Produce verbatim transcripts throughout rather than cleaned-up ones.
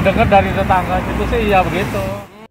dengar dari tetangga itu sih iya begitu.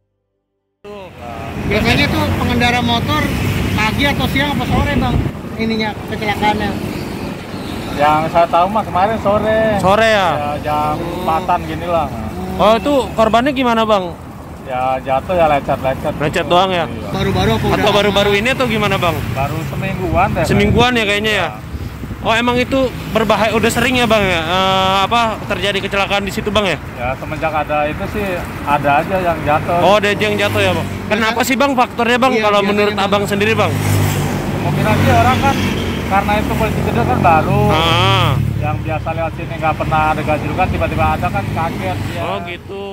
Biasanya tuh pengendara motor pagi atau siang apa sore bang ininya kecelakaannya? Yang saya tahu mah kemarin sore. Sore ya? Ya jam empatan gini lah. Oh itu korbannya gimana bang? Ya jatuh ya lecet-lecet. Lecet doang ya? Baru-baru apa udah? Atau baru-baru ini atau gimana bang? Baru semingguan deh. Semingguan ya kayaknya ya? Oh emang itu berbahaya, udah sering ya bang ya? Eh, apa terjadi kecelakaan di situ bang ya? Ya semenjak ada itu sih ada aja yang jatuh. Oh ada aja yang jatuh ya bang? Kenapa sih bang faktornya bang? Iya, Kalau biasanya, menurut bang. abang sendiri bang? Mungkin aja orang kan karena itu polisi gede kan baru. Ah. Yang biasa lewat sini nggak pernah ada ganjil kan tiba-tiba ada kan kaget ya. Oh gitu.